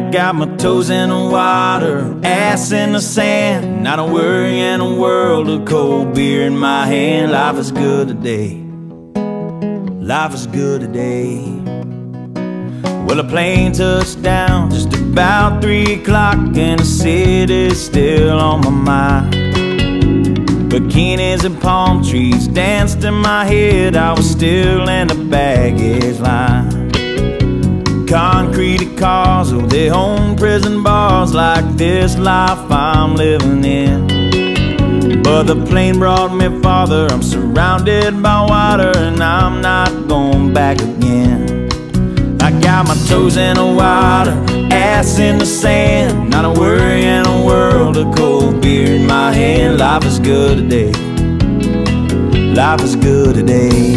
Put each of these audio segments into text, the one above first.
got my toes in the water, ass in the sand, not a worry in a world of cold beer in my hand. Life is good today, life is good today. Well, a plane touched down just about 3 o'clock, and the city's still on my mind. Bikinis and palm trees danced in my head, I was still in the baggage line. Concrete cars, oh, they own prison bars, like this life I'm living in. But the plane brought me farther, I'm surrounded by water, and I'm not going back again. I got my toes in the water, ass in the sand, not a worry in a world of cold beer in my hand. Life is good today, life is good today.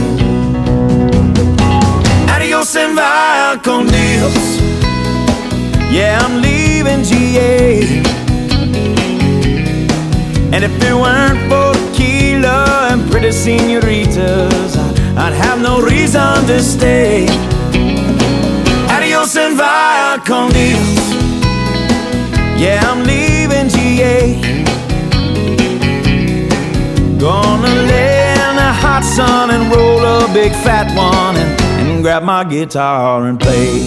Adios and via con Dios, yeah, I'm leaving GA. And if it weren't for tequila and pretty senoritas, I'd have no reason to stay. Adios and via con Dios, yeah, I'm leaving GA. Gonna lay in the hot sun and roll a big fat one, and grab my guitar and play.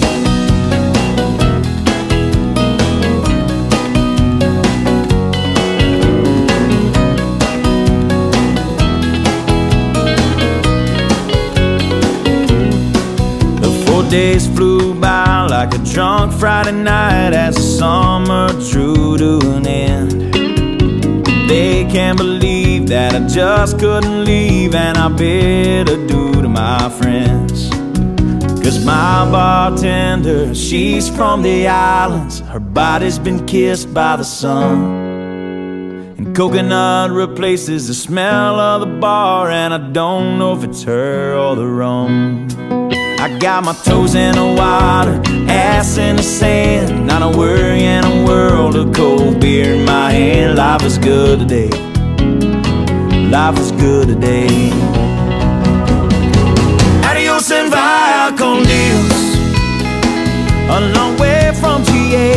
The 4 days flew by like a drunk Friday night as the summer drew to an end. They can't believe that I just couldn't leave, and I bid adieu to my friends. Cause my bartender, she's from the islands, her body's been kissed by the sun, and coconut replaces the smell of the bar, and I don't know if it's her or the rum. I got my toes in the water, ass in the sand, not a worry in a world of cold beer in my hand. Life is good today, life is good today. Adios and via con Dios, a long way from GA.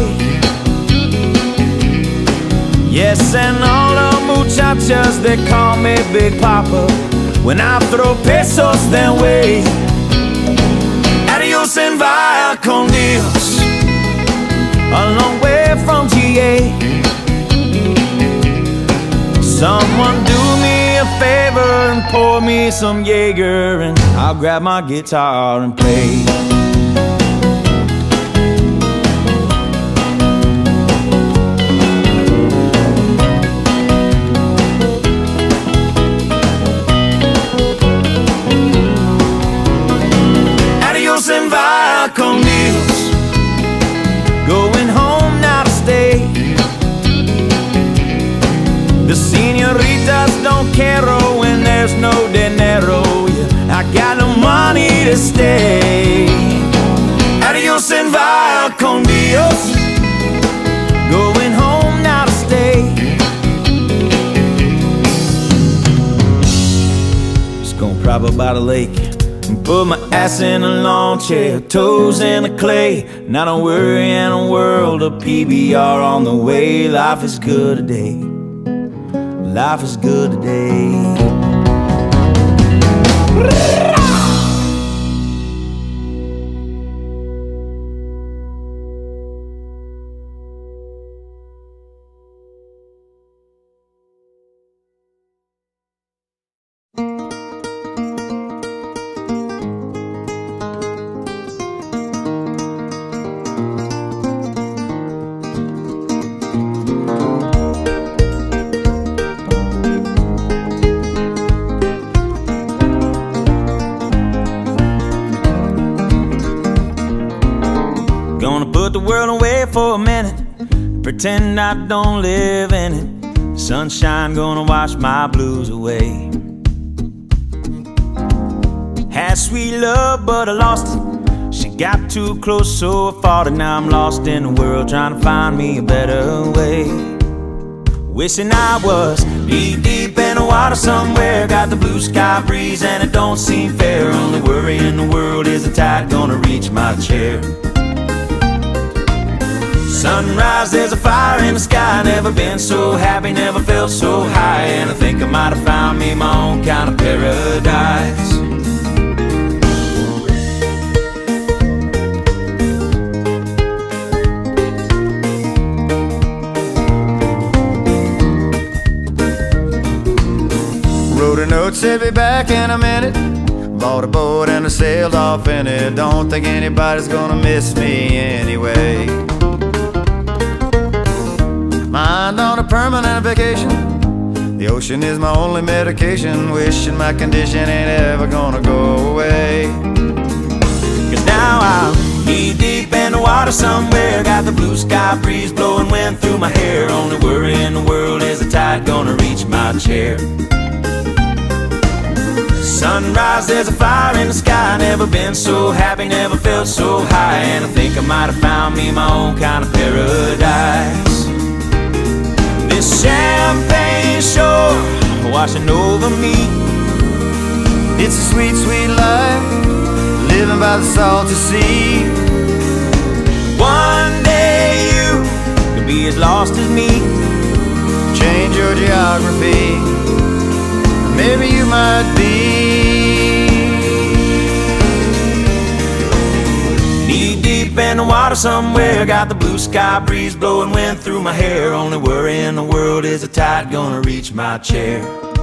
Yes, and all the muchachas, they call me Big Papa when I throw pesos their way. Adios and via con Dios, a long way from GA. Someone do me a favor and pour me some Jaeger, and I'll grab my guitar and play. Adios and via con Dios, going home now to stay. The senoritas don't care when there's no dinero, yeah, I got no money to stay. Adios and via con Dios, going home now to stay. Just gonna prop up by the lake and put my ass in a lawn chair, toes in the clay, not a worry in a world of PBR on the way. Life is good today, life is good today. Gonna put the world away for a minute, pretend I don't live in it. Sunshine gonna wash my blues away. Had sweet love but I lost it, she got too close so I fought it. Now I'm lost in the world trying to find me a better way. Wishing I was deep in the water somewhere, got the blue sky breeze and it don't seem fair. Only worry in the world is the tide gonna reach my chair. Sunrise, there's a fire in the sky. Never been so happy, never felt so high. And I think I might have found me my own kind of paradise. Wrote a note, said be back in a minute. Bought a boat and I sailed off in it. Don't think anybody's gonna miss me anyway. Mind on a permanent vacation. The ocean is my only medication. Wishing my condition ain't ever gonna go away. Cause now I'm knee deep in the water somewhere. Got the blue sky breeze blowing wind through my hair. Only worry in the world is the tide gonna reach my chair. Sunrise, there's a fire in the sky. Never been so happy, never felt so high. And I think I might have found me my own kind of paradise. This champagne shore washing over me. It's a sweet, sweet life, living by the salty sea. One day you could be as lost as me. Change your geography, maybe you might be. Knee deep in the water somewhere. Got the blue sky breeze blowing wind through my hair. Only worry in the world is the tide gonna reach my chair.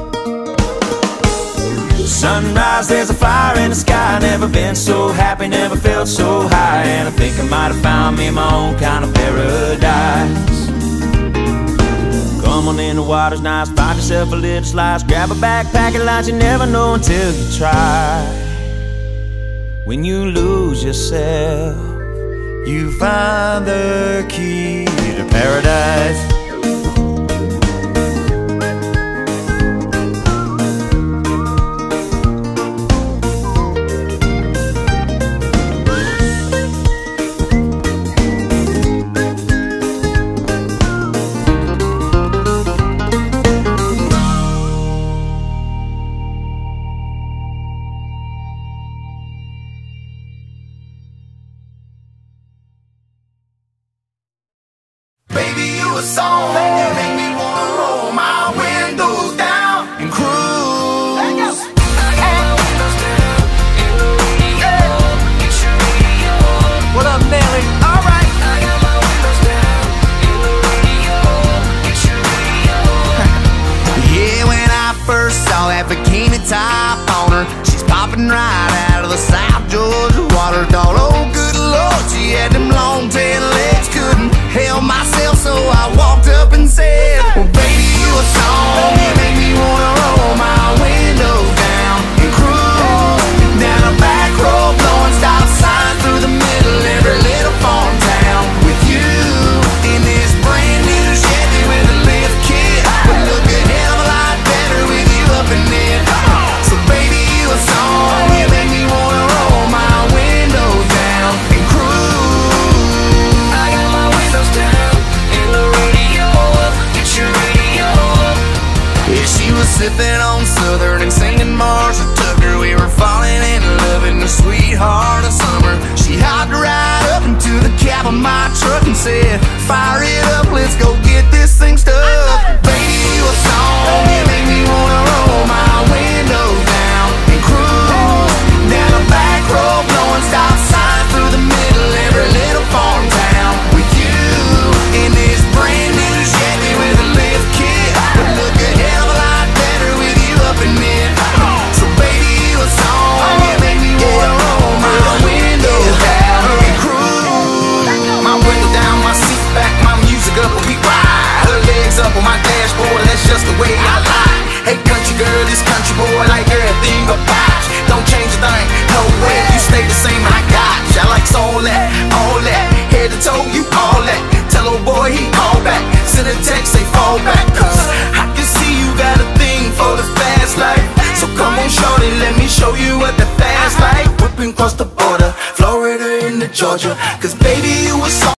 Sunrise, there's a fire in the sky. Never been so happy, never felt so high. And I think I might have found me my own kind of paradise. Come on in, the water's nice. Find yourself a little slice. Grab a backpack and lunch. You never know until you try. When you lose yourself, you find the key to paradise. Song that make me wanna roll my windows down and cruise. What up, Nelly? All right. I got my windows down in the radio. Get your radio. Yeah, when I first saw that bikini top on her, she's popping right out of the South Georgia water. Thought, oh good Lord, she had them long tail legs. Couldn't help myself, so I walked up and said, well baby, you a song. You make me wanna roll my windows down and cruise down a back road, blowing stop signs through the middle every little farm town. With you in this brand new Chevy with a lift kit, would look a hell of a lot better with you up in it. So baby, you a song. You make me wanna roll my windows down and cruise. I got my windows down in the radio up. Get your radio up. Yeah, she was sipping on Southern and singing Marshall Tucker. We were falling in love in the sweetheart of summer. She hopped right up into the cab of my truck and said, fire it up, let's go get this thing stuck. Baby, you a song. You make me wanna roll my windows down and cruise down a back road, blowing stop signs through the middle every little farm town. With you in this brand new Chevy with a lift kit, would look a hell of a lot better with you up in it. So baby, you a song. You make me wanna roll my windows down and cruise. My window down, my seat back, my music up, we ride. Her legs up on my dashboard, that's just the way I lie. Hey country girl, this country boy like everything about you. Don't change a thing, no way, you stay the same, I got you. I like all that, head to toe, you all that. Tell old boy he call back, send a text, say fall back. Cause I can see you got a thing for the fast life. So come on shorty, let me show you what the fast life. Whipping across the border, Florida into Georgia. Cause baby,